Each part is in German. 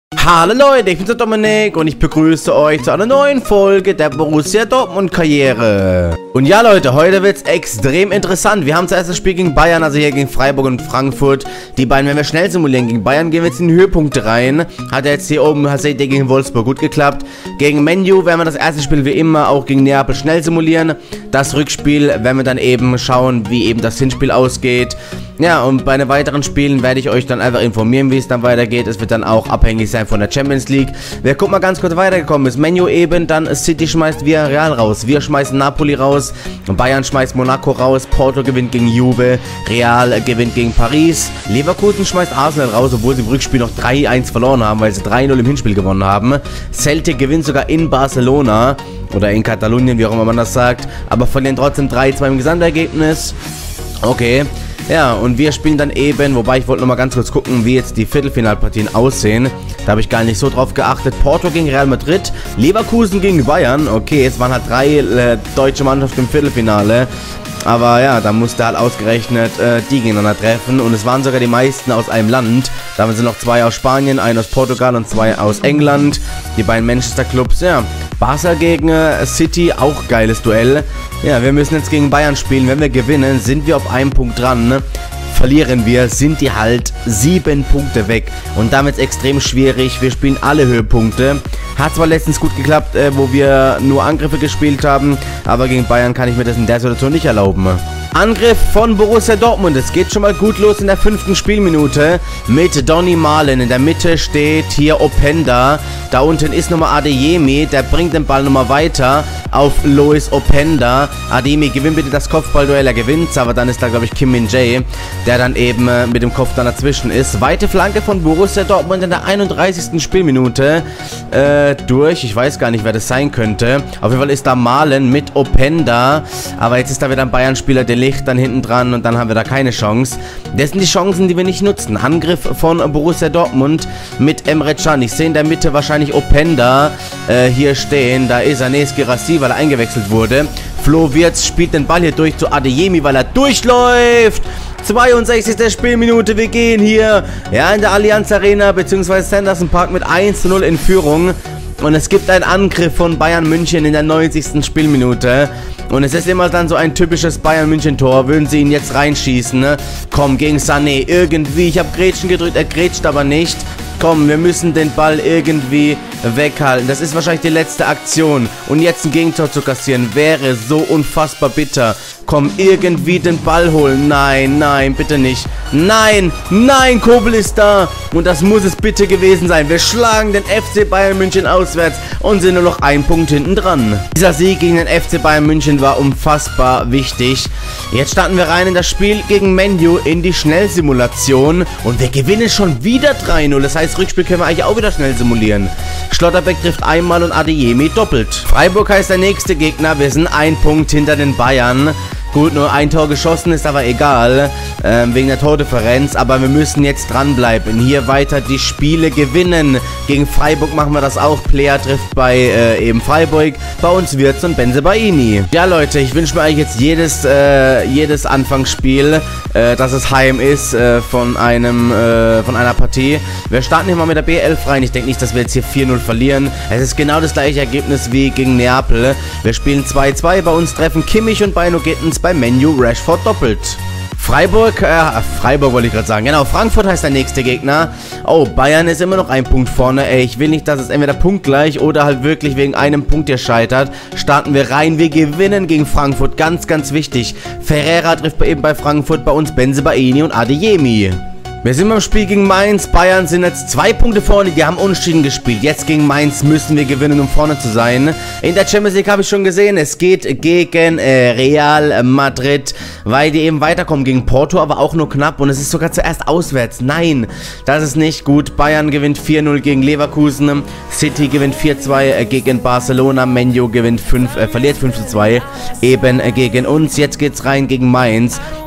Hallo Leute, ich bin der Dominik und ich begrüße euch zu einer neuen Folge der Borussia Dortmund Karriere. Und ja Leute, heute wird es extrem interessant. Wir haben zuerst das Spiel gegen Bayern, also hier gegen Freiburg und Frankfurt. Die beiden werden wir schnell simulieren. Gegen Bayern gehen wir jetzt in die Höhepunkte rein. Hat er jetzt hier oben, seht ihr, gegen Wolfsburg gut geklappt. Gegen Man U werden wir das erste Spiel wie immer auch gegen Neapel schnell simulieren. Das Rückspiel werden wir dann eben schauen, wie eben das Hinspiel ausgeht. Ja, und bei den weiteren Spielen werde ich euch dann einfach informieren, wie es dann weitergeht. Es wird dann auch abhängig sein von der Champions League. Wer guckt mal ganz kurz weitergekommen ist. Man U eben, dann City schmeißt Villarreal raus. Wir schmeißen Napoli raus. Bayern schmeißt Monaco raus. Porto gewinnt gegen Juve. Real gewinnt gegen Paris. Leverkusen schmeißt Arsenal raus, obwohl sie im Rückspiel noch 3-1 verloren haben, weil sie 3-0 im Hinspiel gewonnen haben. Celtic gewinnt sogar in Barcelona. Oder in Katalonien, wie auch immer man das sagt. Aber verlieren trotzdem 3-2 im Gesamtergebnis. Okay. Ja, und wir spielen dann eben, wobei ich wollte noch mal ganz kurz gucken, wie jetzt die Viertelfinalpartien aussehen. Da habe ich gar nicht so drauf geachtet. Porto gegen Real Madrid, Leverkusen gegen Bayern. Okay, es waren halt 3 deutsche Mannschaften im Viertelfinale. Aber ja, da musste halt ausgerechnet die gegeneinander treffen. Und es waren sogar die meisten aus einem Land. Da sind noch 2 aus Spanien, 1 aus Portugal und 2 aus England. Die beiden Manchester-Clubs, ja. Barca gegen City, auch geiles Duell. Ja, wir müssen jetzt gegen Bayern spielen. Wenn wir gewinnen, sind wir auf einem Punkt dran, ne? Verlieren wir, sind die halt 7 Punkte weg. Und damit ist extrem schwierig. Wir spielen alle Höhepunkte. Hat zwar letztens gut geklappt, wo wir nur Angriffe gespielt haben, aber gegen Bayern kann ich mir das in der Situation nicht erlauben. Angriff von Borussia Dortmund. Es geht schon mal gut los in der 5. Spielminute mit Donny Malen. In der Mitte steht hier Openda. Da unten ist nochmal Adeyemi. Der bringt den Ball nochmal weiter auf Lois Openda. Adeyemi gewinnt bitte das Kopfballduell. Er gewinnt, aber dann ist da, glaube ich, Kim Min-jae, der dann eben mit dem Kopf dann dazwischen ist. Weite Flanke von Borussia Dortmund in der 31. Spielminute durch. Ich weiß gar nicht, wer das sein könnte. Auf jeden Fall ist da Malen mit Openda. Aber jetzt ist da wieder ein Bayern-Spieler, der Licht dann hinten dran und dann haben wir da keine Chance. Das sind die Chancen, die wir nicht nutzen. Angriff von Borussia Dortmund mit Emre Can. Ich sehe in der Mitte wahrscheinlich Openda hier stehen. Da ist Enes Girassi, weil er eingewechselt wurde. Flo Wirtz spielt den Ball hier durch zu Adeyemi, weil er durchläuft. 62. Spielminute, wir gehen hier ja in der Allianz Arena bzw. Sanderson Park mit 1:0 in Führung. Und es gibt einen Angriff von Bayern München in der 90. Spielminute. Und es ist immer dann so ein typisches Bayern-München-Tor. Würden sie ihn jetzt reinschießen, ne? Komm, gegen Sané. Irgendwie. Ich habe Grätschen gedrückt. Er grätscht aber nicht. Komm, wir müssen den Ball irgendwie weghalten. Das ist wahrscheinlich die letzte Aktion. Und jetzt ein Gegentor zu kassieren wäre so unfassbar bitter. Komm, irgendwie den Ball holen. Nein, nein, bitte nicht. Nein, nein, Kobel ist da. Und das muss es bitte gewesen sein. Wir schlagen den FC Bayern München auswärts und sind nur noch 1 Punkt hinten dran. Dieser Sieg gegen den FC Bayern München war unfassbar wichtig. Jetzt starten wir rein in das Spiel gegen Man U in die Schnellsimulation. Und wir gewinnen schon wieder 3:0. Das heißt, Rückspiel können wir eigentlich auch wieder schnell simulieren. Schlotterbeck trifft einmal und Adeyemi doppelt. Freiburg heißt der nächste Gegner. Wir sind 1 Punkt hinter den Bayern. Gut, nur ein Tor geschossen ist aber egal, wegen der Tordifferenz, aber wir müssen jetzt dranbleiben, hier weiter die Spiele gewinnen. Gegen Freiburg machen wir das auch, Player trifft bei eben Freiburg, bei uns Wirtz und Bensebaini. Ja Leute, ich wünsche mir eigentlich jetzt jedes Anfangsspiel, dass es heim ist von einer Partie. Wir starten hier mal mit der B11 rein, ich denke nicht, dass wir jetzt hier 4:0 verlieren. Es ist genau das gleiche Ergebnis wie gegen Neapel. Wir spielen 2:2, bei uns treffen Kimmich und Beino Gittens bei Man U Rashford doppelt. Freiburg wollte ich gerade sagen. Genau, Frankfurt heißt der nächste Gegner. Oh, Bayern ist immer noch 1 Punkt vorne. Ey, ich will nicht, dass es entweder punktgleich oder halt wirklich wegen einem Punkt hier scheitert. Starten wir rein. Wir gewinnen gegen Frankfurt. Ganz, ganz wichtig. Ferreira trifft eben bei Frankfurt, bei uns Bensebaini und Adeyemi. Wir sind beim Spiel gegen Mainz. Bayern sind jetzt 2 Punkte vorne. Die haben unentschieden gespielt. Jetzt gegen Mainz müssen wir gewinnen, um vorne zu sein. In der Champions League habe ich schon gesehen, es geht gegen Real Madrid, weil die eben weiterkommen gegen Porto, aber auch nur knapp. Und es ist sogar zuerst auswärts. Nein, das ist nicht gut. Bayern gewinnt 4:0 gegen Leverkusen. City gewinnt 4:2 gegen Barcelona. Man U gewinnt verliert 5:2 eben gegen uns. Jetzt geht's rein gegen Mainz.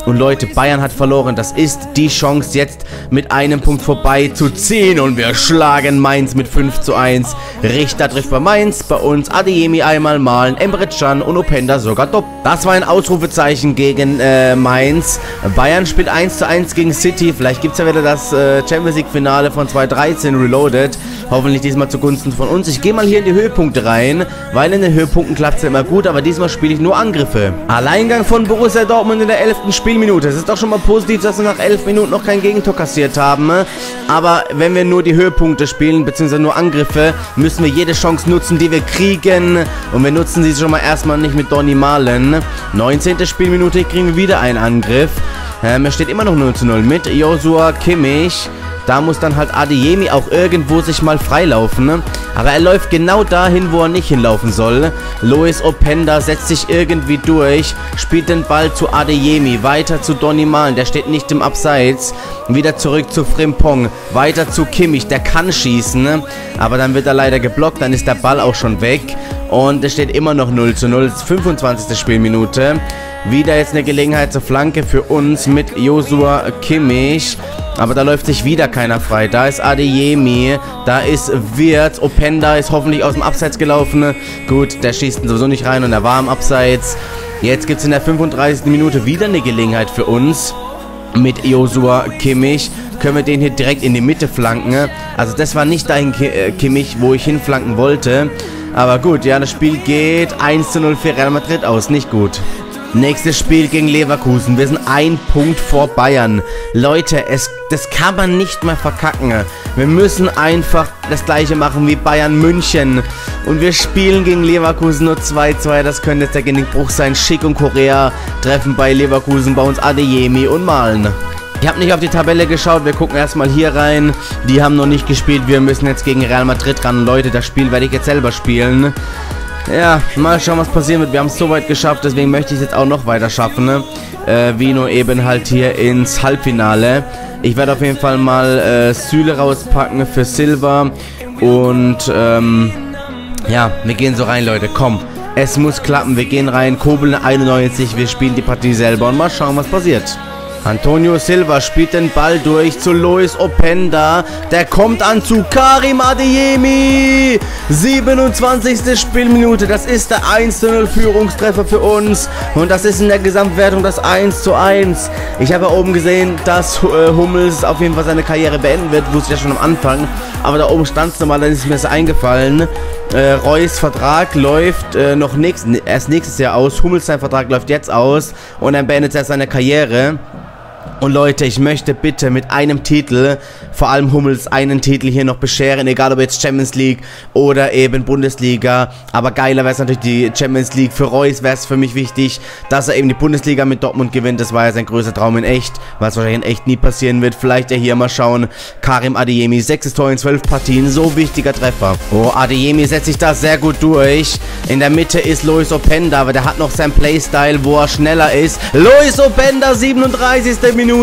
Und Leute, Bayern hat verloren. Das ist die Chance, jetzt mit einem Punkt vorbei zu ziehen. Und wir schlagen Mainz mit 5:1. Richter trifft bei Mainz, bei uns Adeyemi einmal malen, Emre Can und Openda sogar doppelt. Das war ein Ausrufezeichen gegen Mainz. Bayern spielt 1:1 gegen City. Vielleicht gibt es ja wieder das Champions League Finale von 2013 Reloaded. Hoffentlich diesmal zugunsten von uns. Ich gehe mal hier in die Höhepunkte rein, weil in den Höhepunkten klappt es ja immer gut, aber diesmal spiele ich nur Angriffe. Alleingang von Borussia Dortmund in der 11. Spielminute. Es ist doch schon mal positiv, dass wir nach 11 Minuten noch kein Gegentor kassiert haben. Aber wenn wir nur die Höhepunkte spielen, beziehungsweise nur Angriffe, müssen wir jede Chance nutzen, die wir kriegen. Und wir nutzen sie schon mal erstmal nicht mit Donny Malen. 19. Spielminute kriegen wir wieder einen Angriff. Es steht immer noch 0:0 mit Joshua Kimmich. Da muss dann halt Adeyemi auch irgendwo sich mal freilaufen, ne? Aber er läuft genau dahin, wo er nicht hinlaufen soll. Lois Openda setzt sich irgendwie durch, spielt den Ball zu Adeyemi, weiter zu Donny Malen, der steht nicht im Abseits. Wieder zurück zu Frimpong, weiter zu Kimmich, der kann schießen, ne? Aber dann wird er leider geblockt, dann ist der Ball auch schon weg. Und es steht immer noch 0:0, 25. Spielminute. Wieder jetzt eine Gelegenheit zur Flanke für uns mit Joshua Kimmich. Aber da läuft sich wieder keiner frei. Da ist Adeyemi, da ist Wirtz, Openda ist hoffentlich aus dem Abseits gelaufen. Gut, der schießt sowieso nicht rein und er war im Abseits. Jetzt gibt es in der 35. Minute wieder eine Gelegenheit für uns mit Joshua Kimmich. Können wir den hier direkt in die Mitte flanken. Also das war nicht dahin Kimmich, wo ich hinflanken wollte. Aber gut, ja, das Spiel geht 1:0 für Real Madrid aus. Nicht gut. Nächstes Spiel gegen Leverkusen. Wir sind 1 Punkt vor Bayern. Leute, das kann man nicht mehr verkacken. Wir müssen einfach das gleiche machen wie Bayern München. Und wir spielen gegen Leverkusen nur 2:2. Das könnte jetzt der Genickbruch sein. Schick und Korea treffen bei Leverkusen bei uns Adeyemi und Malen. Ich habe nicht auf die Tabelle geschaut, wir gucken erstmal hier rein. Die haben noch nicht gespielt, wir müssen jetzt gegen Real Madrid ran. Leute, das Spiel werde ich jetzt selber spielen. Ja, mal schauen, was passieren wird. Wir haben es so weit geschafft, deswegen möchte ich es jetzt auch noch weiter schaffen, ne? Wie nur eben halt hier ins Halbfinale. Ich werde auf jeden Fall mal Süle rauspacken für Silva. Und ja, wir gehen so rein, Leute, komm. Es muss klappen, wir gehen rein, Kobel 91, wir spielen die Partie selber und mal schauen, was passiert. Antonio Silva spielt den Ball durch zu Lois Openda. Der kommt an zu Karim Adeyemi. 27. Spielminute. Das ist der 1:0 Führungstreffer für uns. Und das ist in der Gesamtwertung das 1:1. Ich habe ja oben gesehen, dass Hummels auf jeden Fall seine Karriere beenden wird. Wusste ich ja schon am Anfang. Aber da oben stand es nochmal, dann ist mir das eingefallen. Reus Vertrag läuft noch erst nächstes Jahr aus. Hummels sein Vertrag läuft jetzt aus. Und dann beendet er seine Karriere. Und Leute, ich möchte bitte mit einem Titel, vor allem Hummels, einen Titel hier noch bescheren, egal ob jetzt Champions League oder eben Bundesliga. Aber geiler wäre es natürlich die Champions League. Für Reus wäre es für mich wichtig, dass er eben die Bundesliga mit Dortmund gewinnt. Das war ja sein größter Traum in echt, was wahrscheinlich in echt nie passieren wird. Vielleicht ja hier mal schauen. Karim Adeyemi, 6. Tor in 12 Partien, so wichtiger Treffer. Oh, Adeyemi setzt sich da sehr gut durch. In der Mitte ist Lois Openda, aber der hat noch sein Playstyle, wo er schneller ist. Lois Openda, 37. Minute.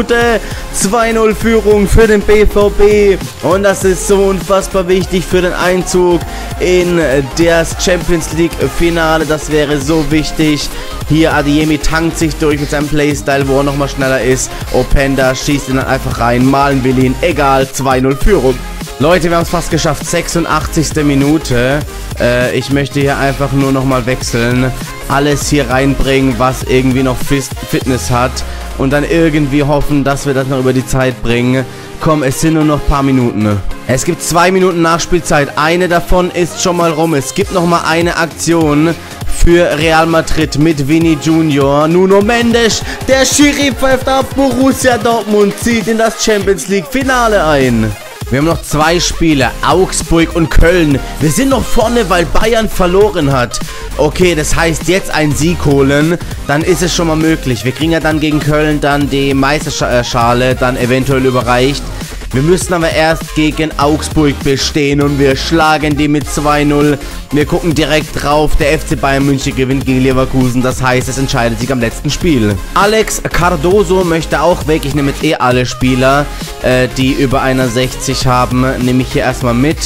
2:0 Führung für den BVB. Und das ist so unfassbar wichtig für den Einzug in das Champions League Finale. Das wäre so wichtig. Hier Adeyemi tankt sich durch mit seinem Playstyle, wo er nochmal schneller ist. Openda schießt ihn dann einfach rein. Malen will ihn. Egal, 2:0 Führung. Leute, wir haben es fast geschafft. 86. Minute. Ich möchte hier einfach nur nochmal wechseln. Alles hier reinbringen, was irgendwie noch Fitness hat. Und dann irgendwie hoffen, dass wir das noch über die Zeit bringen. Komm, es sind nur noch ein paar Minuten. Es gibt 2 Minuten Nachspielzeit. Eine davon ist schon mal rum. Es gibt noch mal eine Aktion für Real Madrid mit Vini Junior. Nuno Mendes, der Schiri pfeift ab. Borussia Dortmund zieht in das Champions League Finale ein. Wir haben noch 2 Spiele, Augsburg und Köln. Wir sind noch vorne, weil Bayern verloren hat. Okay, das heißt jetzt einen Sieg holen, dann ist es schon mal möglich. Wir kriegen ja dann gegen Köln dann die Meisterschale dann eventuell überreicht. Wir müssen aber erst gegen Augsburg bestehen und wir schlagen die mit 2:0. Wir gucken direkt drauf. Der FC Bayern München gewinnt gegen Leverkusen. Das heißt, es entscheidet sich am letzten Spiel. Alex Cardoso möchte auch weg. Ich nehme jetzt alle Spieler, die über 61 haben, nehme ich hier erstmal mit.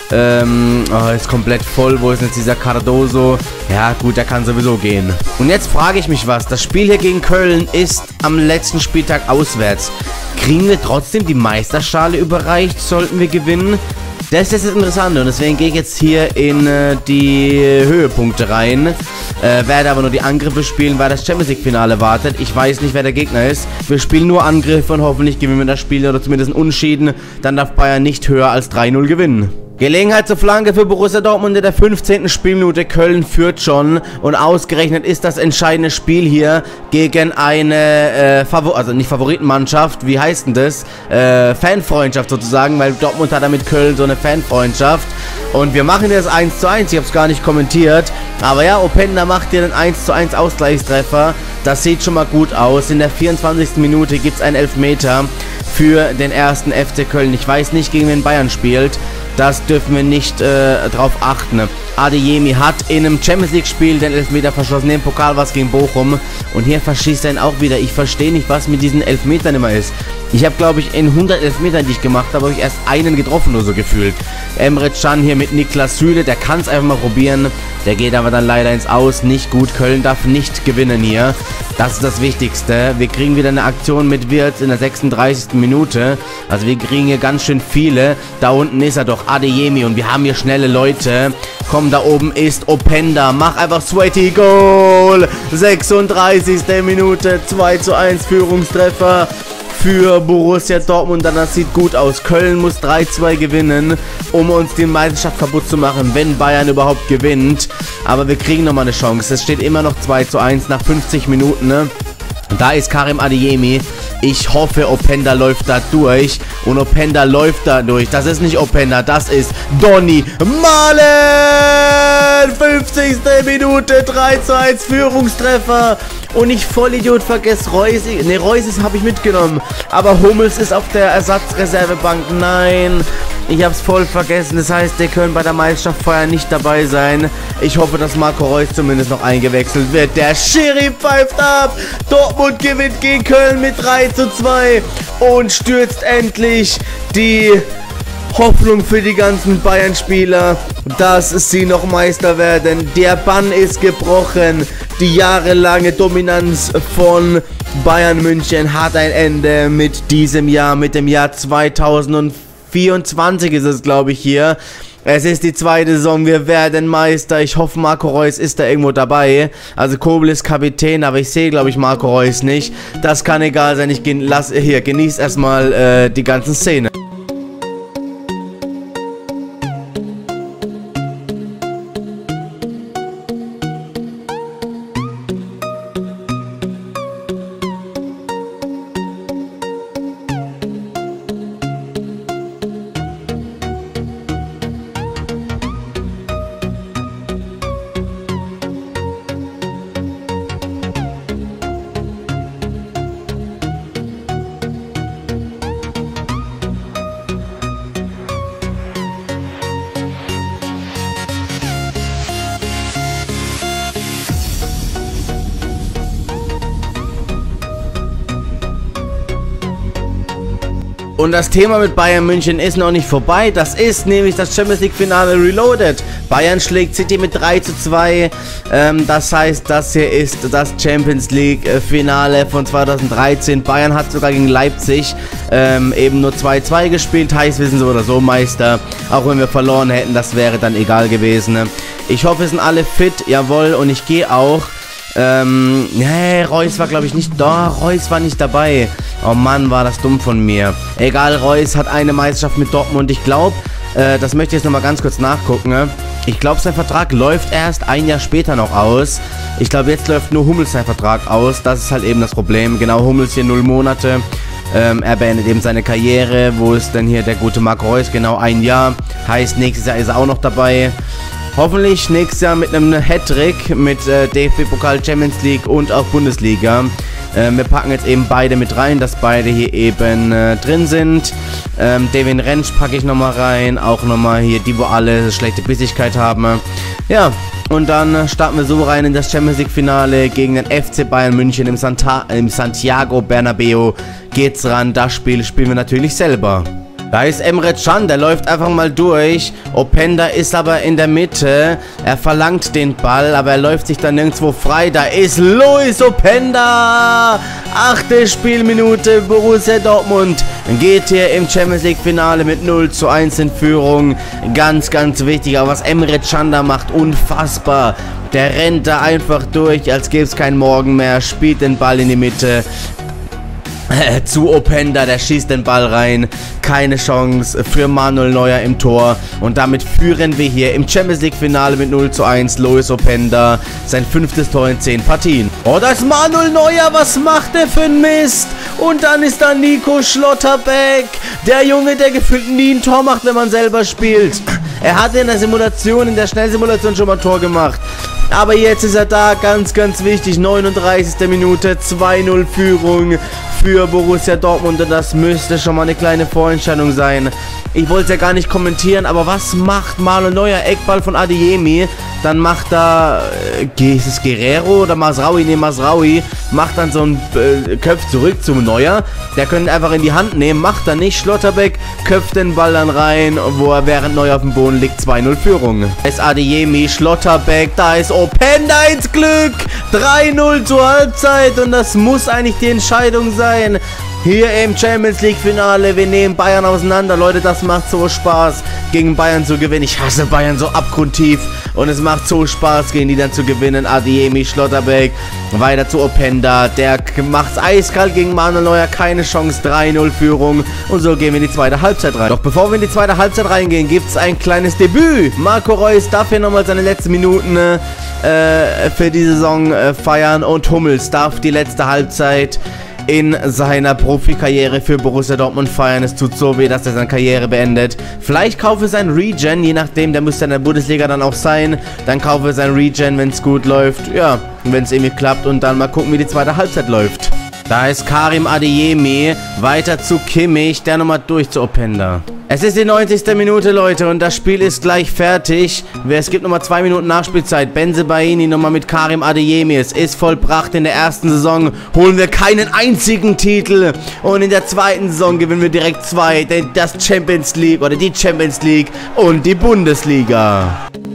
Oh, ist komplett voll. Wo ist jetzt dieser Cardoso? Ja, gut, der kann sowieso gehen. Und jetzt frage ich mich was. Das Spiel hier gegen Köln ist am letzten Spieltag auswärts. Kriegen wir trotzdem die Meisterschale überreicht? Sollten wir gewinnen? Das ist das Interessante und deswegen gehe ich jetzt hier in die Höhepunkte rein. Werde aber nur die Angriffe spielen, weil das Champions League Finale wartet. Ich weiß nicht, wer der Gegner ist. Wir spielen nur Angriffe und hoffentlich gewinnen wir das Spiel oder zumindest ein Unentschieden. Dann darf Bayern nicht höher als 3-0 gewinnen. Gelegenheit zur Flanke für Borussia Dortmund in der 15. Spielminute. Köln führt schon und ausgerechnet ist das entscheidende Spiel hier gegen eine also nicht Favoritenmannschaft, wie heißt denn das? Fanfreundschaft sozusagen, weil Dortmund hat da mit Köln so eine Fanfreundschaft und wir machen jetzt 1:1, ich habe es gar nicht kommentiert, aber ja, Openda macht hier den 1:1 Ausgleichstreffer, das sieht schon mal gut aus. In der 24. Minute gibt es einen Elfmeter für den ersten FC Köln. Ich weiß nicht, gegen wen Bayern spielt. Das dürfen wir nicht drauf achten. Adeyemi hat in einem Champions League Spiel den Elfmeter verschossen. Im Pokal war es gegen Bochum. Und hier verschießt er ihn auch wieder. Ich verstehe nicht, was mit diesen Elfmetern immer ist. Ich habe, glaube ich, in 100 Elfmetern, die ich gemacht habe, habe ich erst einen getroffen, nur so gefühlt. Emre Can hier mit Niklas Süle. Der kann es einfach mal probieren. Der geht aber dann leider ins Aus. Nicht gut. Köln darf nicht gewinnen hier. Das ist das Wichtigste. Wir kriegen wieder eine Aktion mit Wirtz in der 36. Minute. Also wir kriegen hier ganz schön viele. Da unten ist er doch, Adeyemi. Und wir haben hier schnelle Leute. Komm, da oben ist Openda. Mach einfach Sweaty Goal. 36. Minute. 2:1 Führungstreffer für Borussia Dortmund. Dann das sieht gut aus. Köln muss 3:2 gewinnen, um uns die Meisterschaft kaputt zu machen, wenn Bayern überhaupt gewinnt. Aber wir kriegen nochmal eine Chance. Es steht immer noch 2:1 nach 50 Minuten, ne? Da ist Karim Adeyemi. Ich hoffe, Openda läuft da durch. Und Openda läuft da durch. Das ist nicht Openda, das ist Donny Malen! 50. Minute, 3:1 Führungstreffer. Und ich Vollidiot vergesse Reus. Ne, Reus habe ich mitgenommen. Aber Hummels ist auf der Ersatzreservebank. Nein, ich habe es voll vergessen. Das heißt, der können bei der Meisterschaft vorher nicht dabei sein. Ich hoffe, dass Marco Reus zumindest noch eingewechselt wird. Der Schiri pfeift ab. Dortmund gewinnt gegen Köln mit 3:2 und stürzt endlich die Hoffnung für die ganzen Bayern-Spieler, dass sie noch Meister werden. Der Bann ist gebrochen. Die jahrelange Dominanz von Bayern München hat ein Ende mit diesem Jahr, mit dem Jahr 2024 ist es, glaube ich, hier. Es ist die zweite Saison, wir werden Meister. Ich hoffe, Marco Reus ist da irgendwo dabei. Also Kobel ist Kapitän, aber ich sehe, glaube ich, Marco Reus nicht. Das kann egal sein. Ich genieße erstmal die ganzen Szenen. Und das Thema mit Bayern München ist noch nicht vorbei. Das ist nämlich das Champions League Finale Reloaded. Bayern schlägt City mit 3:2. Das heißt, das hier ist das Champions League Finale von 2013. Bayern hat sogar gegen Leipzig eben nur 2:2 gespielt. Heißt, wir sind so oder so Meister. Auch wenn wir verloren hätten, das wäre dann egal gewesen. Ich hoffe, es sind alle fit. Jawohl, und ich gehe auch. Nee, Reus war, glaube ich, nicht da. Reus war nicht dabei. Oh Mann, war das dumm von mir. Egal, Reus hat eine Meisterschaft mit Dortmund. Ich glaube, das möchte ich jetzt nochmal ganz kurz nachgucken. Ich glaube, sein Vertrag läuft erst ein Jahr später noch aus. Ich glaube, jetzt läuft nur Hummels sein Vertrag aus. Das ist halt eben das Problem. Genau, Hummels hier 0 Monate. Er beendet eben seine Karriere. Wo ist denn hier der gute Marco Reus? Genau, ein Jahr. Heißt, nächstes Jahr ist er auch noch dabei. Hoffentlich nächstes Jahr mit einem Hattrick mit DFB-Pokal, Champions League und auch Bundesliga. Wir packen jetzt eben beide mit rein, dass beide hier eben drin sind. Devin Rentsch packe ich nochmal rein. Auch nochmal hier die, wo alle schlechte Bissigkeit haben. Ja, und dann starten wir so rein in das Champions League Finale gegen den FC Bayern München im Santiago Bernabeu. Geht's ran, das Spiel spielen wir natürlich selber. Da ist Emre Can, der läuft einfach mal durch. Openda ist aber in der Mitte. Er verlangt den Ball, aber er läuft sich dann nirgendwo frei. Da ist Luis Openda. 8. Spielminute. Borussia Dortmund geht hier im Champions League Finale mit 0:1 in Führung. Ganz, ganz wichtig. Aber was Emre Can da macht, unfassbar. Der rennt da einfach durch, als gäbe es keinen Morgen mehr. Spielt den Ball in die Mitte. Zu Openda, der schießt den Ball rein. Keine Chance für Manuel Neuer im Tor. Und damit führen wir hier im Champions League Finale mit 0:1. Luis Openda, sein 5. Tor in 10 Partien. Oh, das ist Manuel Neuer, was macht der für ein Mist? Und dann ist da Nico Schlotterbeck. Der Junge, der gefühlt nie ein Tor macht, wenn man selber spielt. Er hatte in der Simulation, in der Schnellsimulation schon mal ein Tor gemacht. Aber jetzt ist er da, ganz, ganz wichtig, 39. Minute, 2:0 Führung für Borussia Dortmund und das müsste schon mal eine kleine Vorentscheidung sein. Ich wollte es ja gar nicht kommentieren, aber was macht Manuel Neuer? Eckball von Adeyemi, dann macht da, ist es Guerrero oder Mazraoui? Ne, Mazraoui macht dann so ein Köpf zurück zum Neuer. Der könnte einfach in die Hand nehmen, macht er nicht. Schlotterbeck köpft den Ball dann rein, wo er während Neuer auf dem Boden liegt, 2:0 Führung. Da ist Adeyemi, Schlotterbeck, da ist Openda ins Glück, 3:0 zur Halbzeit und das muss eigentlich die Entscheidung sein. Hier im Champions League Finale, wir nehmen Bayern auseinander. Leute, das macht so Spaß, gegen Bayern zu gewinnen. Ich hasse Bayern so abgrundtief und es macht so Spaß, gegen die dann zu gewinnen. Adeyemi, Schlotterbeck, weiter zu Openda. Der macht's eiskalt gegen Manuel Neuer, keine Chance, 3:0 Führung. Und so gehen wir in die zweite Halbzeit rein. Doch bevor wir in die zweite Halbzeit reingehen, gibt's ein kleines Debüt. Marco Reus darf hier nochmal seine letzten Minuten für die Saison feiern und Hummels darf die letzte Halbzeit in seiner Profikarriere für Borussia Dortmund feiern. Es tut so weh, dass er seine Karriere beendet. Vielleicht kaufe sein Regen, je nachdem, der müsste in der Bundesliga dann auch sein. Dann kaufe sein Regen, wenn es gut läuft. Ja, wenn es irgendwie klappt und dann mal gucken, wie die zweite Halbzeit läuft. Da ist Karim Adeyemi, weiter zu Kimmich, der nochmal durch zu Openda. Es ist die 90. Minute, Leute, und das Spiel ist gleich fertig. Es gibt nochmal 2 Minuten Nachspielzeit. Bensebaini nochmal mit Karim Adeyemi. Es ist vollbracht. In der ersten Saison holen wir keinen einzigen Titel. Und in der zweiten Saison gewinnen wir direkt 2. Denn das Champions League oder die Champions League und die Bundesliga.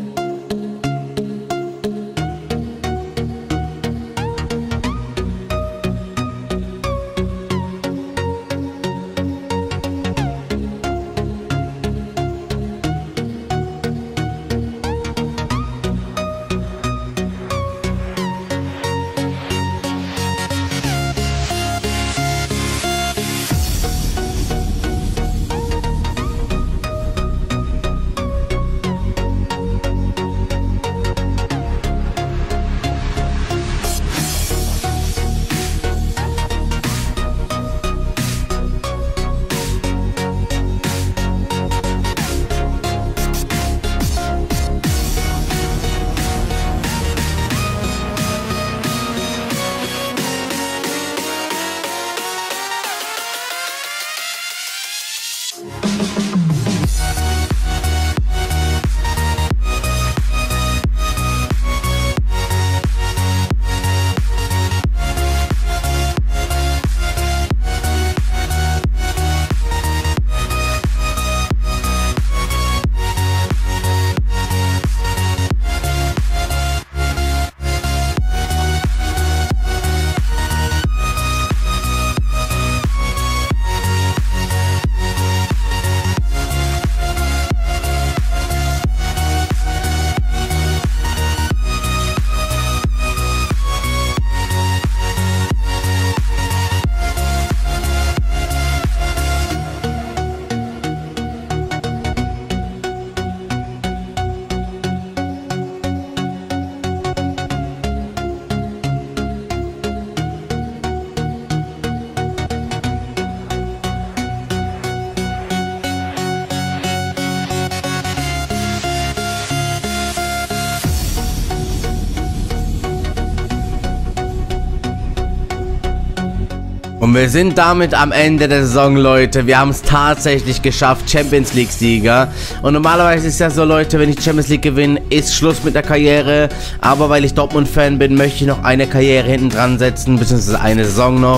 Und wir sind damit am Ende der Saison, Leute. Wir haben es tatsächlich geschafft, Champions League Sieger. Und normalerweise ist ja so, Leute, wenn ich Champions League gewinne, ist Schluss mit der Karriere. Aber weil ich Dortmund-Fan bin, möchte ich noch eine Karriere hinten dran setzen, beziehungsweise eine Saison noch.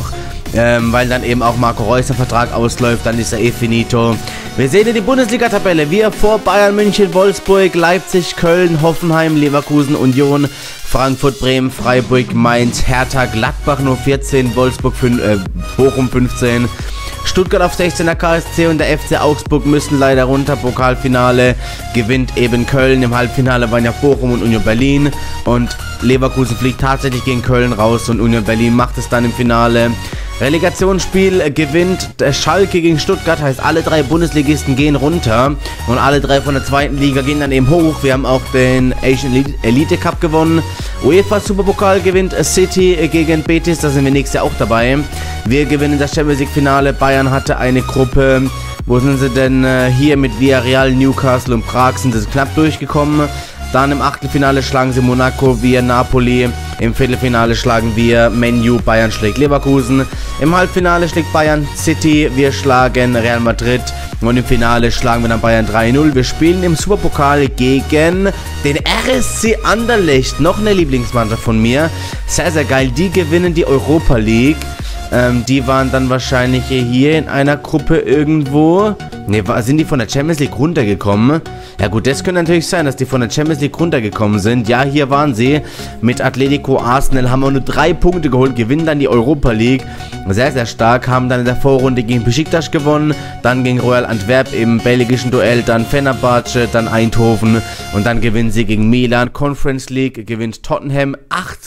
weil dann eben auch Marco Reus der Vertrag ausläuft, dann ist er eh finito. Wir sehen hier die Bundesliga-Tabelle, wir vor Bayern München, Wolfsburg, Leipzig, Köln, Hoffenheim, Leverkusen, Union, Frankfurt, Bremen, Freiburg, Mainz, Hertha, Gladbach nur 14, Wolfsburg, Bochum 15, Stuttgart auf 16er KSC und der FC Augsburg müssen leider runter. Pokalfinale gewinnt eben Köln, im Halbfinale waren ja Bochum und Union Berlin und Leverkusen fliegt tatsächlich gegen Köln raus und Union Berlin macht es dann im Finale. Relegationsspiel gewinnt der Schalke gegen Stuttgart, heißt alle 3 Bundesligisten gehen runter und alle 3 von der zweiten Liga gehen dann eben hoch. Wir haben auch den Asian Elite Cup gewonnen. UEFA Superpokal gewinnt City gegen Betis, da sind wir nächstes Jahr auch dabei. Wir gewinnen das Champions League Finale. Bayern hatte eine Gruppe, wo sind sie denn hier mit Villarreal, Newcastle und Prag sind sie knapp durchgekommen. Dann im Achtelfinale schlagen sie Monaco, wir Napoli. Im Viertelfinale schlagen wir Man U, Bayern schlägt Leverkusen. Im Halbfinale schlägt Bayern City, wir schlagen Real Madrid. Und im Finale schlagen wir dann Bayern 3-0. Wir spielen im Superpokal gegen den RSC Anderlecht. Noch eine Lieblingsmannschaft von mir. Sehr, sehr geil. Die gewinnen die Europa League. Die waren dann wahrscheinlich hier in einer Gruppe irgendwo. Ne, sind die von der Champions League runtergekommen? Ja gut, das könnte natürlich sein, dass die von der Champions League runtergekommen sind. Ja, hier waren sie. Mit Atletico Arsenal haben wir nur 3 Punkte geholt, gewinnen dann die Europa League. Sehr, sehr stark. Haben dann in der Vorrunde gegen Besiktas gewonnen. Dann gegen Royal Antwerp im belgischen Duell. Dann Fenerbahce, dann Eindhoven. Und dann gewinnen sie gegen Milan. Conference League gewinnt Tottenham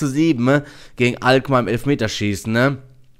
8-7 gegen Alkmaar im Elfmeterschießen, ne?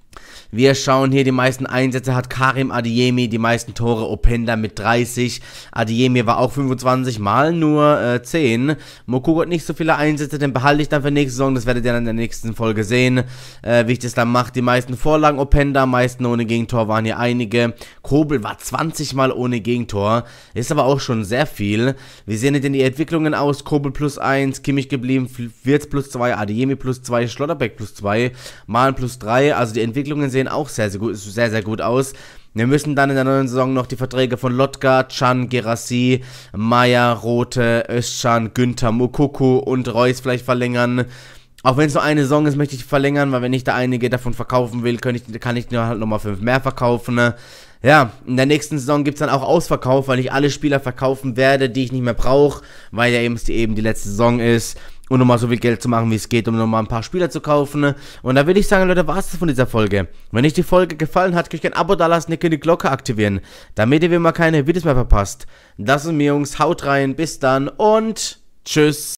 Wir schauen hier, die meisten Einsätze hat Karim Adeyemi, die meisten Tore Openda mit 30. Adeyemi war auch 25 Mal, nur 10. Moukoko hat nicht so viele Einsätze, den behalte ich dann für nächste Saison, das werdet ihr dann in der nächsten Folge sehen, wie ich das dann mache. Die meisten Vorlagen Openda, meisten ohne Gegentor waren hier einige. Kobel war 20 Mal ohne Gegentor, ist aber auch schon sehr viel. Wie sehen denn die Entwicklungen aus? Kobel plus 1, Kimmich geblieben, Wirtz plus 2, Adeyemi plus 2, Schlotterbeck plus 2, Malen plus 3, also die Entwicklungen sehen auch sehr, sehr gut aus. Wir müssen dann in der neuen Saison noch die Verträge von Lotka, Can, Gerassi, Meier, Rote, Özcan, Günther, Moukoko und Reus vielleicht verlängern. Auch wenn es nur eine Saison ist, möchte ich verlängern, weil wenn ich da einige davon verkaufen will, kann ich nur halt nochmal 5 mehr verkaufen. Ja, in der nächsten Saison gibt es dann auch Ausverkauf, weil ich alle Spieler verkaufen werde, die ich nicht mehr brauche, weil ja eben die letzte Saison ist. Und nochmal so viel Geld zu machen, wie es geht, um nochmal ein paar Spieler zu kaufen. Und da würde ich sagen, Leute, war es das von dieser Folge. Wenn euch die Folge gefallen hat, könnt ihr ein Abo dalassen, ihr könnt die Glocke aktivieren, damit ihr mal keine Videos mehr verpasst. Das ist mir, Jungs, haut rein, bis dann und tschüss.